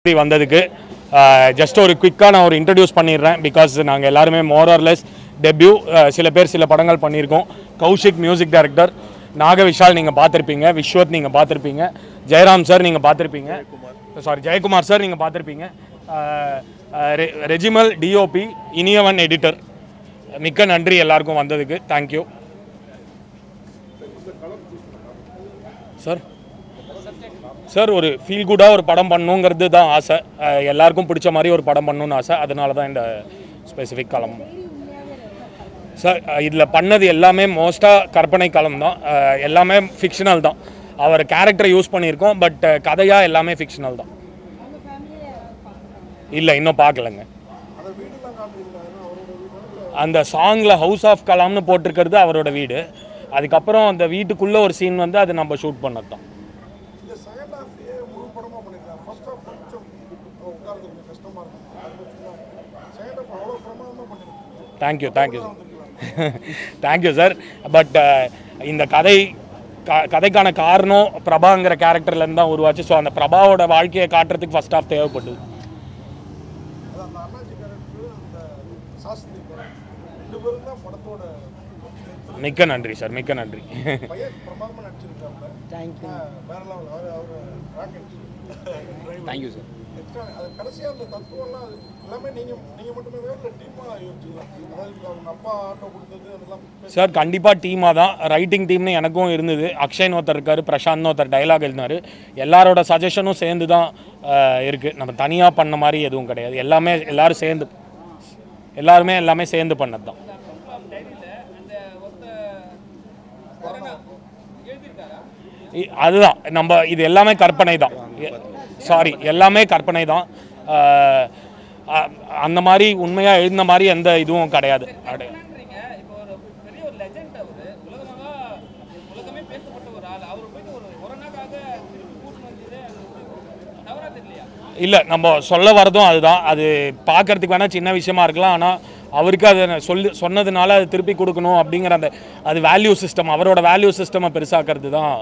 வந்ததுக்கு ஜஸ்ட் ஒரு குயிக்காக நான் ஒரு இன்ட்ரடியூஸ் பண்ணிடுறேன். பிகாஸ் நாங்கள் எல்லாருமே மோர் ஆர் லெஸ் டெபியூ, சில பேர் சில படங்கள் பண்ணியிருக்கோம். கௌஷிக் மியூசிக் டைரக்டர், நாகவிஷால் நீங்கள் பார்த்துருப்பீங்க, விஸ்வத் நீங்கள் பார்த்துருப்பீங்க, ஜெயராம் சார் நீங்கள் பார்த்துருப்பீங்க, ஜெயக்குமார் சார் நீங்கள் பார்த்துருப்பீங்க, ரெஜிமல் டிஓபி, இனியவன் எடிட்டர். மிக்க நன்றி எல்லாருக்கும் வந்ததுக்கு. Thank you sir. சார் ஒரு ஃபீல் குட்டாக ஒரு படம் பண்ணணுங்கிறது தான் ஆசை. எல்லாருக்கும் பிடிச்ச மாதிரி ஒரு படம் பண்ணணுன்னு ஆசை. அதனால தான் இந்த ஸ்பெசிஃபிக் காலம். சார் இதில் பண்ணது எல்லாமே மோஸ்ட்டாக கற்பனை காலம் தான், எல்லாமே ஃபிக்ஷனல் தான். அவர் கேரக்டரை யூஸ் பண்ணியிருக்கோம், பட் கதையாக எல்லாமே ஃபிக்ஷனல் தான். இல்லை, இன்னும் பார்க்கலங்க. அந்த சாங்கில் ஹவுஸ் ஆஃப் கலாம்னு போட்டிருக்கிறது அவரோட வீடு. அதுக்கப்புறம் அந்த வீட்டுக்குள்ளே ஒரு சீன் வந்து அது நம்ம ஷூட் பண்ணது தான். Thank you thank you sir. பட் இந்த கதைக்கான காரணம் பிரபாங்கிற கேரக்டர்லேருந்து தான் உருவாச்சு. ஸோ அந்த பிரபாவோட வாழ்க்கையை காட்டுறதுக்கு ஃபர்ஸ்ட் ஆஃப் தேவைப்படுது. மிக்க நன்றி சார், மிக்க நன்றி. Thank you sir. சார் கண்டிப்பாக டீமாக தான். ரைட்டிங் டீம்னு எனக்கும் இருந்தது. அக்ஷய்னு ஒருத்தர் இருக்கார், பிரசாந்த்னு ஒருத்தர் டைலாக் எழுதினார். எல்லாரோட சஜஷனும் சேர்ந்து தான் இருக்குது. நம்ம தனியாக பண்ண மாதிரி எதுவும் கிடையாது. எல்லாமே சேர்ந்து பண்ணது தான். அதுதான் நம்ம இது எல்லாமே கற்பனை தான். எல்லாமே கற்பனை தான். அந்த மாதிரி உண்மையாக எழுதின மாதிரி எந்த இதுவும் கிடையாது. இல்லை, நம்ம சொல்ல வரதும் அதுதான். அது பார்க்கறதுக்கு வேணால் சின்ன விஷயமா இருக்கலாம், ஆனால் அவருக்கு அதை சொன்னதுனால அது திருப்பி கொடுக்கணும் அப்படிங்கிற அந்த அது வேல்யூ சிஸ்டம், அவரோட வேல்யூ சிஸ்டமை பெருசாக்கிறது தான்.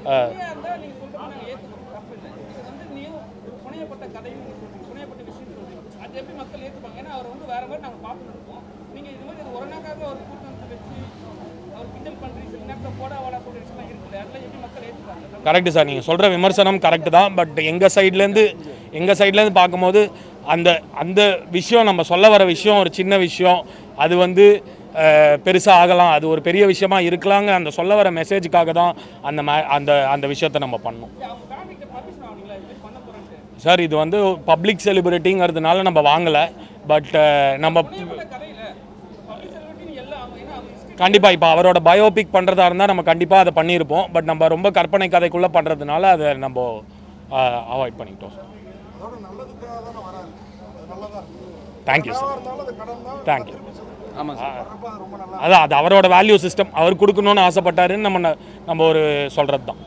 கரெக்டு சார், நீங்கள் சொல்கிற விமர்சனம் கரெக்டு தான். பட் எங்கள் சைட்லேருந்து பார்க்கும்போது அந்த விஷயம், நம்ம சொல்ல வர விஷயம் ஒரு சின்ன விஷயம், அது வந்து பெருசாக ஆகலாம், அது ஒரு பெரிய விஷயமா இருக்கலாங்க. அந்த சொல்ல வர மெசேஜுக்காக தான் அந்த விஷயத்தை நம்ம பண்ணோம் சார். இது வந்து பப்ளிக் செலிபிரிட்டிங்கிறதுனால நம்ம வாங்கலை. பட் நம்ம கண்டிப்பாக இப்போ அவரோட பயோபிக் பண்ணுறதா இருந்தால் நம்ம கண்டிப்பாக அதை பண்ணியிருப்போம். பட் நம்ம ரொம்ப கற்பனை கதைக்குள்ளே பண்ணுறதுனால அதை நம்ம அவாய்ட் பண்ணிக்கிட்டோம் சார். Thank you sir, thank you. ஆமாம் சார், அதான் அது அவரோட வேல்யூ சிஸ்டம், அவர் கொடுக்கணும்னு ஆசைப்பட்டாருன்னு நம்ம ஒரு சொல்கிறது தான்.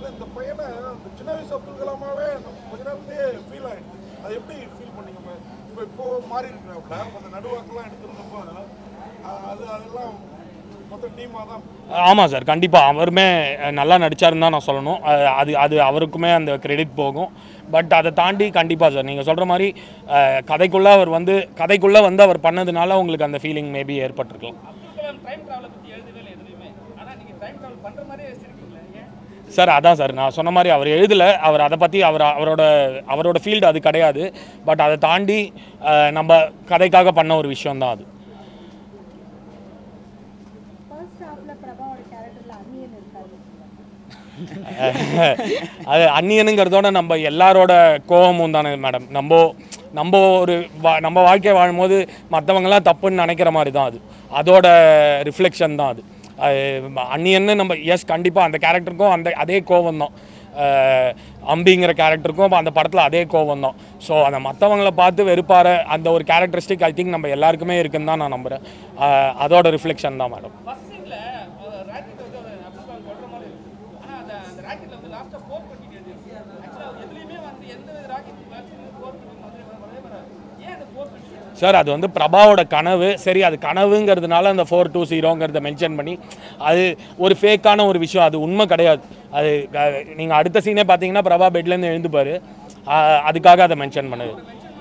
ஆமாம் சார், கண்டிப்பாக அவருமே நல்லா நடித்தாருன்னு தான் நான் சொல்லணும். அது அவருக்குமே அந்த கிரெடிட் போகும். பட் அதை தாண்டி கண்டிப்பாக சார் நீங்கள் சொல்கிற மாதிரி கதைக்குள்ளே வந்து அவர் பண்ணதுனால உங்களுக்கு அந்த ஃபீலிங் மேபி ஏற்பட்டிருக்கலாம் சார். அதான் சார் நான் சொன்ன மாதிரி அவர் எழுதலை, அவர் அதை பற்றி அவரோட ஃபீல்டு அது கிடையாது. பட் அதை தாண்டி நம்ம கதைக்காக பண்ண ஒரு விஷயம்தான் அது. அது அந்நியனுங்கிறதோட நம்ம எல்லாரோட கோபமும் தானே மேடம். நம்ம வாழ்க்கையை வாழும்போது மற்றவங்களாம் தப்புன்னு நினைக்கிற மாதிரி தான் அதோட ரிஃப்ளெக்ஷன் தான் அது. அந்நியன்னு நம்ம கண்டிப்பாக அந்த கேரக்டருக்கும் அதே கோபம் தான். அம்பிங்கிற கேரக்டருக்கும் அந்த படத்தில் அதே கோபம் தான். ஸோ அந்த மற்றவங்களை பார்த்து வெறுப்பார அந்த ஒரு கேரக்டரிஸ்டிக் ஐ திங்க் நம்ம எல்லாருக்குமே இருக்குன்னு தான் நான் நம்புகிறேன். அதோட ரிஃப்ளெக்ஷன் தான் மேடம். சார் அது வந்து பிரபாவோட கனவு. சரி, அது கனவுங்கிறதுனால அந்த 420ங்கிறத மென்ஷன் பண்ணி அது ஒரு ஃபேக்கான ஒரு விஷயம், அது உண்மை கிடையாது. அது நீங்கள் அடுத்த சீனே பார்த்தீங்கன்னா பிரபா பெட்லேருந்து எழுந்துப்பார். அதுக்காக அதை மென்ஷன் பண்ணுது.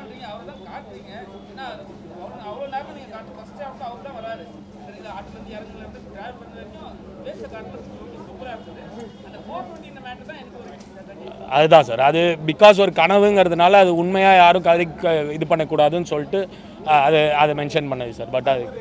அதுதான் சார், அது பிகாஸ் ஒரு கனவுங்கிறதுனால அது உண்மையாக யாரும் இது பண்ணக்கூடாதுன்னு சொல்லிட்டு அதை மென்ஷன் பண்ணது சார். பட் அது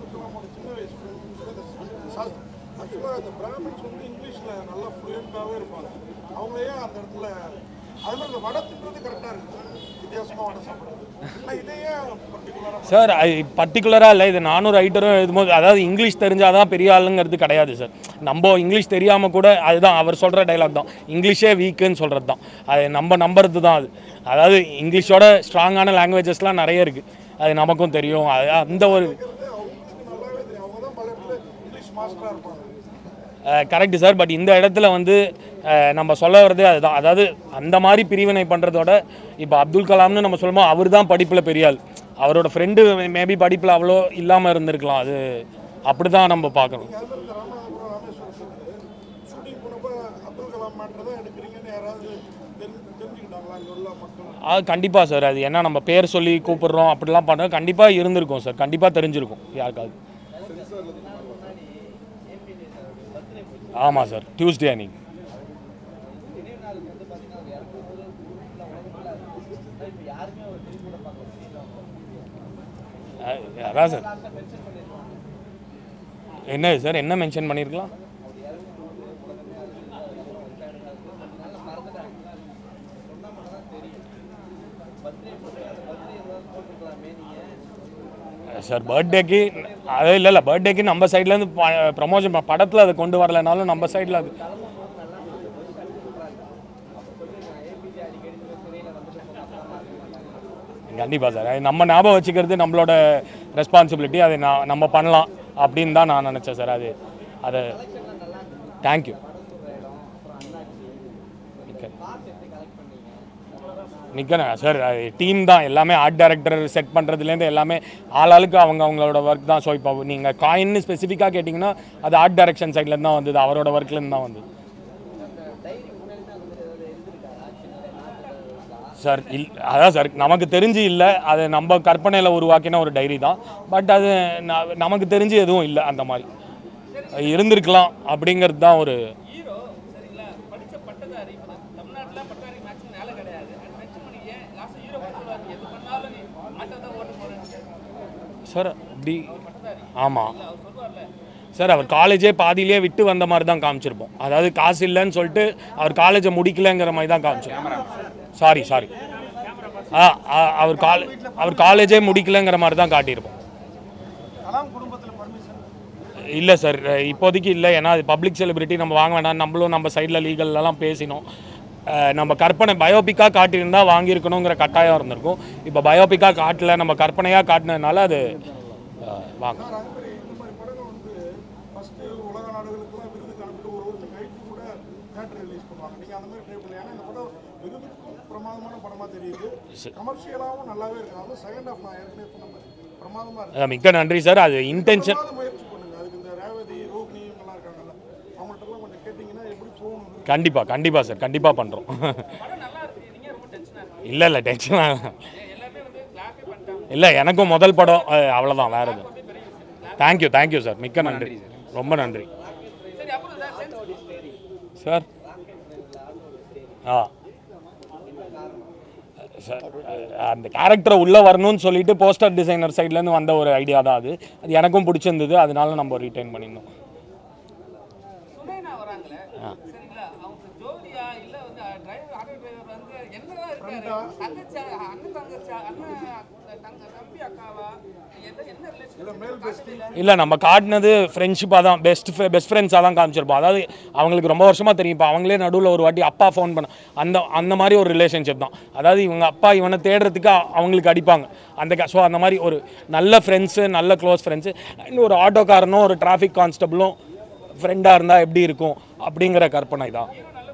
சார் பர்டிகுலராக இல்லை, இது நானும் ரைட்டரும் எழுதும்போது அதாவது இங்கிலீஷ் தெரிஞ்சாதான் பெரிய ஆளுங்கிறது கிடையாது சார். நம்ம இங்கிலீஷ் தெரியாமல் கூட அதுதான் அவர் சொல்கிற டைலாக் தான், இங்கிலீஷே வீக்குன்னு சொல்கிறது தான். அது நம்ம நம்புறது தான். அதாவது இங்கிலீஷோட ஸ்ட்ராங்கான லாங்குவேஜஸ்லாம் நிறைய இருக்குது, அது நமக்கும் தெரியும். அந்த ஒரு கரெக்டு சார். பட் இந்த இடத்துல வந்து நம்ம சொல்ல வர்றதே அதுதான். அதாவது அந்த மாதிரி பிரிவினை பண்ணுறதோட இப்போ அப்துல் கலாம்னு நம்ம சொல்லும்போது அவர் தான் படிப்பில் பெரிய ஆள், அவரோட ஃப்ரெண்டு மேபி படிப்பில் அவ்வளோ இல்லாமல் இருந்திருக்கலாம். அது அப்படி தான் நம்ம பார்க்கணும். கண்டிப்பாக சார், அது ஏன்னா நம்ம பேர் சொல்லி கூப்பிடுறோம் அப்படிலாம் பண்ணுறோம், கண்டிப்பாக இருந்திருக்கும் சார், கண்டிப்பாக தெரிஞ்சிருக்கும் யாருக்காவது. ஆமாம் சார், டியூஸ்டே அன்னைக்கு. அதான் சார், என்ன சார் என்ன மென்ஷன் பண்ணியிருக்கலாம்? சார் பர்த்டேக்கு அது இல்லை பர்த்டேக்கு நம்ம சைட்லேருந்து ப்ரமோஷன் படத்தில் அதை கொண்டு வரலைனாலும் நம்ம சைடில் அது கண்டிப்பாக சார், அது நம்ம ஞாபகம் வச்சுக்கிறது நம்மளோட ரெஸ்பான்சிபிலிட்டி, அதை நம்ம பண்ணலாம் அப்படின்னு தான் நான் நினச்சேன் சார். அது தேங்க்யூ. நிற்கணும் சார், டீம் தான் எல்லாமே, ஆர்ட் டைரக்டர் செட் பண்ணுறதுலேருந்து எல்லாமே ஆளாளுக்கு அவங்களோட ஒர்க் தான். ஸோ இப்போ நீங்கள் காயின்னு ஸ்பெசிஃபிக்காக கேட்டிங்கன்னா அது ஆர்ட் டைரக்ஷன் சைட்லேருந்து தான் வந்தது, அவரோட ஒர்க்லேருந்து தான் வந்தது சார். அதான் சார், நமக்கு தெரிஞ்சு இல்லை, அது நம்ம கற்பனையில் உருவாக்கின ஒரு டைரி தான். பட் அது நமக்கு தெரிஞ்சு எதுவும் இல்லை, அந்த மாதிரி இருந்திருக்கலாம் அப்படிங்கிறது தான் ஒரு சார். அப்படி ஆமாம் சார், அவர் காலேஜே பாதியிலே விட்டு வந்த மாதிரி தான் காமிச்சிருப்போம். அதாவது காசு இல்லைன்னு சொல்லிட்டு அவர் காலேஜை முடிக்கலைங்கிற மாதிரி தான் காமிச்சிருப்போம். சாரி அவர் காலேஜே முடிக்கலைங்கிற மாதிரி தான் காட்டியிருப்போம். இல்லை சார், இப்போதைக்கு இல்லை, ஏன்னா அது பப்ளிக் செலிபிரிட்டி, நம்ம வாங்க வேண்டாம். நம்மளும் நம்ம சைடில் லீகல்லாம் பேசினோம். நம்ம கற்பனை பயோபிக்காக காட்டியிருந்தா வாங்கியிருக்கணுங்கிற கட்டாயம் இருந்திருக்கும். இப்போ பயோபிக்காக காட்டல, நம்ம கற்பனையாக காட்டினதுனால அது வாங்க. மிக்க நன்றி சார். அது இன்டென்ஷன் கண்டிப்பாக சார், கண்டிப்பாக பண்ணுறோம். இல்லை டென்ஷன் இல்லை, எனக்கும் முதல் படம் அவ்வளோதான், வேறு எதுவும். தேங்க்யூ சார், மிக்க நன்றி, ரொம்ப நன்றி சார். சார் அந்த கேரக்டரை உள்ளே வரணும்னு சொல்லிட்டு போஸ்டர் டிசைனர் சைட்லேருந்து வந்த ஒரு ஐடியா தான் அது. அது எனக்கும் பிடிச்சிருந்தது, அதனால நம்ம ரீட்டைன் பண்ணியிருந்தோம். இல்லை நம்ம காட்டினது ஃப்ரெண்ட்ஷிப்பாக தான், பெஸ்ட் ஃப்ரெண்ட்ஸாக தான் காமிச்சிருப்போம். அதாவது அவங்களுக்கு ரொம்ப வருஷமாக தெரியும். இப்போ அவங்களே நடுவில் ஒரு வாட்டி அப்பா ஃபோன் பண்ண அந்த மாதிரி ஒரு ரிலேஷன்ஷிப் தான். அதாவது இவங்க அப்பா இவனை தேடுறதுக்கு அவங்களுக்கு அடிப்பாங்க ஸோ அந்த மாதிரி ஒரு நல்ல ஃப்ரெண்ட்ஸு, நல்ல க்ளோஸ் ஃப்ரெண்ட்ஸு. அண்ட் ஒரு ஆட்டோக்காரனும் ஒரு டிராஃபிக் கான்ஸ்டபிளும் ஃப்ரெண்டாக இருந்தால் எப்படி இருக்கும் அப்படிங்கிற கற்பனை தான்.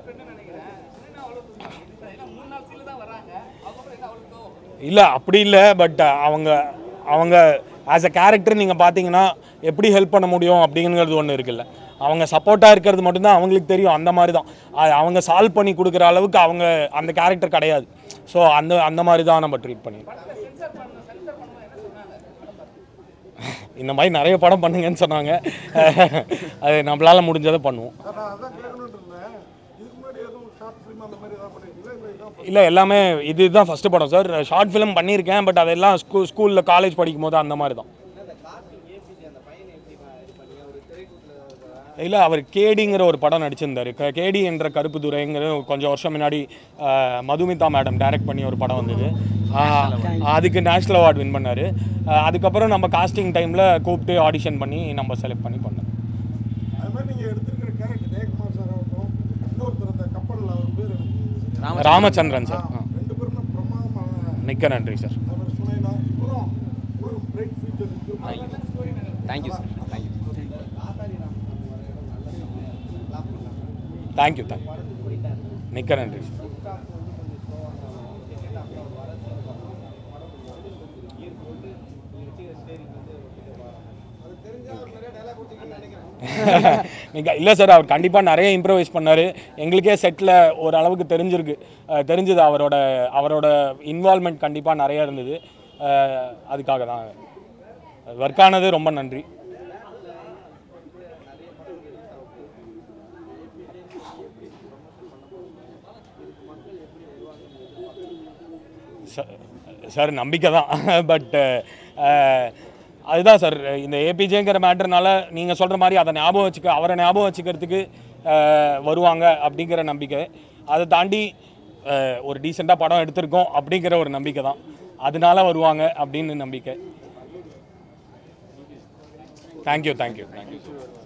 இல்லை அப்படி இல்லை, பட் அவங்க ஆஸ் அ கேரக்டர் நீங்கள் பார்த்தீங்கன்னா எப்படி ஹெல்ப் பண்ண முடியும் அப்படிங்கிறது ஒன்று இருக்குல்ல, அவங்க சப்போர்ட்டாக இருக்கிறது மட்டும்தான் அவங்களுக்கு தெரியும். அந்த மாதிரி தான் அவங்க சால்வ் பண்ணி கொடுக்குற அளவுக்கு அவங்க அந்த கேரக்டர் கிடையாது. ஸோ அந்த மாதிரி தான் நம்ம ட்ரீட் பண்ணியிருக்கோம். இந்த மாதிரி நிறைய படம் பண்ணுங்கன்னு சொன்னாங்க. அது நம்மளால் முடிஞ்சதை பண்ணுவோம். இல்லை, எல்லாமே இதுதான் ஃபஸ்ட்டு படம் சார். ஷார்ட் ஃபிலிம் பண்ணியிருக்கேன், பட் அதெல்லாம் ஸ்கூலில் காலேஜ் படிக்கும் போது அந்த மாதிரி தான். இல்லை, அவர் கேடிங்கிற ஒரு படம் நடிச்சிருந்தார். கேடி என்ற கருப்பு துரைங்கிற கொஞ்சம் வருஷம் முன்னாடி மதுமிதா மேடம் டைரக்ட் பண்ணி ஒரு படம் வந்தது. அதுக்கு நேஷ்னல் அவார்டு வின் பண்ணார். அதுக்கப்புறம் நம்ம காஸ்டிங் டைமில் கூப்பிட்டு ஆடிஷன் பண்ணி நம்ம செலக்ட் பண்ணி பண்ணோம். ராமச்சந்திரன் சார். மிக்க நன்றி சார். Thank you sir. தேங்க்யூ. மிக்க நன்றி சார். இல்லை சார், அவர் கண்டிப்பாக நிறைய இம்ப்ரவைஸ் பண்ணார். எங்களுக்கே செட்டில் ஓரளவுக்கு தெரிஞ்சுது. அவரோட இன்வால்மெண்ட் கண்டிப்பாக நிறைய இருந்தது. அதுக்காக தான் ஒர்க் ஆனது. ரொம்ப நன்றி. சார் நம்பிக்கை தான். பட் அதுதான் சார், இந்த ஏபிஜேங்கிற மேட்டர்னால நீங்கள் சொல்கிற மாதிரி அதை அவரை ஞாபகம் வச்சுக்கிறதுக்கு வருவாங்க அப்படிங்கிற நம்பிக்கை. அதை தாண்டி ஒரு டீசெண்டாக படம் எடுத்திருக்கோம் அப்படிங்கிற ஒரு நம்பிக்கை தான். அதனால வருவாங்க அப்படின்னு நம்பிக்கை. தேங்க்யூ.